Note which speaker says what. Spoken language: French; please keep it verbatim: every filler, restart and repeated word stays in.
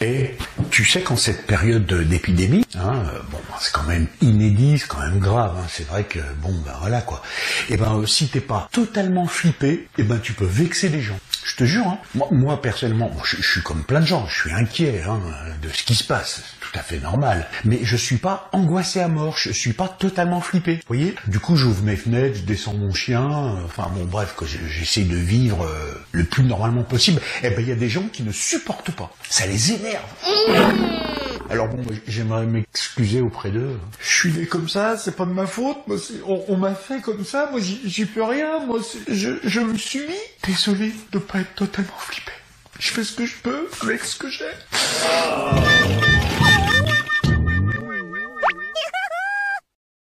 Speaker 1: Et tu sais qu'en cette période d'épidémie, hein, euh, bon, c'est quand même inédit, c'est quand même grave, hein, c'est vrai que, bon, ben voilà quoi. Et ben euh, si t'es pas totalement flippé, et ben tu peux vexer les gens. Je te jure, hein, moi, moi personnellement, bon, je, je suis comme plein de gens, je suis inquiet hein, de ce qui se passe, c'est tout à fait normal. Mais je suis pas angoissé à mort, je suis pas totalement flippé. Vous voyez? Du coup, j'ouvre mes fenêtres, je descends mon chien, euh, enfin bon, bref, que j'essaie de vivre euh, le plus normalement possible. Et ben il y a des gens qui ne supportent pas, ça les énerve. Alors bon, j'aimerais m'excuser auprès d'eux.
Speaker 2: Je suis né comme ça, c'est pas de ma faute, moi, on, on m'a fait comme ça, moi j'y peux rien, moi je, je me suis mis. Désolé de pas être totalement flippé. Je fais ce que je peux avec ce que j'ai.